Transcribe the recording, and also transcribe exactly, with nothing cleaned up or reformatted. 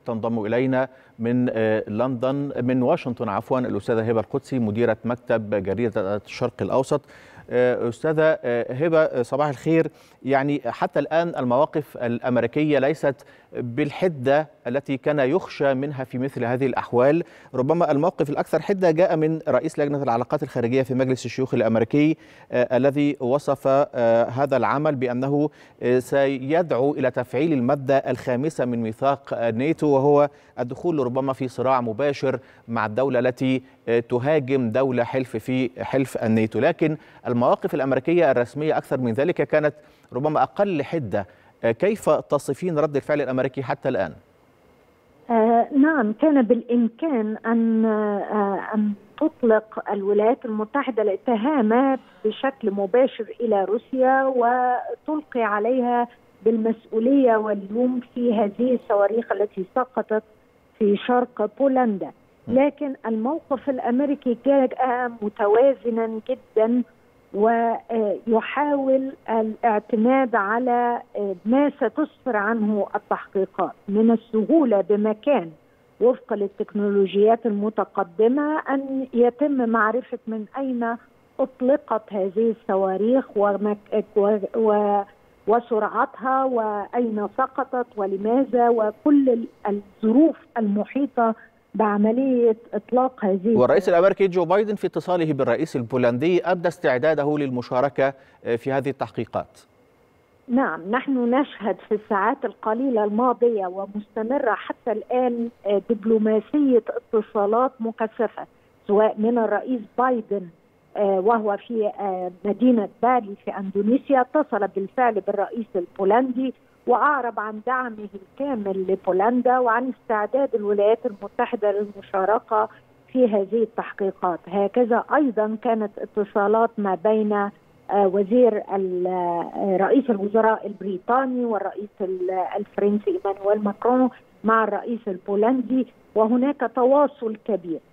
تنضم إلينا من لندن من واشنطن عفوا الأستاذة هبة القدسي مديرة مكتب جريدة الشرق الأوسط. أستاذة هبة صباح الخير. يعني حتى الآن المواقف الأمريكية ليست بالحدة التي كان يخشى منها في مثل هذه الأحوال. ربما الموقف الأكثر حدة جاء من رئيس لجنة العلاقات الخارجية في مجلس الشيوخ الأمريكي الذي وصف هذا العمل بأنه سيدعو إلى تفعيل المادة الخامسة من ميثاق ناتو، وهو الدخول ربما في صراع مباشر مع الدولة التي تهاجم دولة حلف في حلف الناتو. لكن المواقف الأمريكية الرسمية أكثر من ذلك كانت ربما أقل حدة. كيف تصفين رد الفعل الأمريكي حتى الآن؟ آه نعم، كان بالإمكان أن آه أن تطلق الولايات المتحدة الاتهامات بشكل مباشر إلى روسيا وتلقي عليها بالمسؤولية واللوم في هذه الصواريخ التي سقطت في شرق بولندا. لكن الموقف الأمريكي جاء متوازنا جدا ويحاول الاعتماد على ما ستسفر عنه التحقيقات. من السهولة بمكان وفق للتكنولوجيات المتقدمة أن يتم معرفة من أين أطلقت هذه الصواريخ وسرعتها وأين سقطت ولماذا، وكل الظروف المحيطة بعملية إطلاق هذه. والرئيس الأمريكي جو بايدن في اتصاله بالرئيس البولندي أبدى استعداده للمشاركة في هذه التحقيقات. نعم، نحن نشهد في الساعات القليلة الماضية ومستمرة حتى الآن دبلوماسية اتصالات مكثفة، سواء من الرئيس بايدن وهو في مدينة بالي في أندونيسيا، اتصل بالفعل بالرئيس البولندي وأعرب عن دعمه الكامل لبولندا وعن استعداد الولايات المتحدة للمشاركة في هذه التحقيقات. هكذا أيضا كانت اتصالات ما بين وزير رئيس الوزراء البريطاني والرئيس الفرنسي إيمانويل ماكرون مع الرئيس البولندي، وهناك تواصل كبير.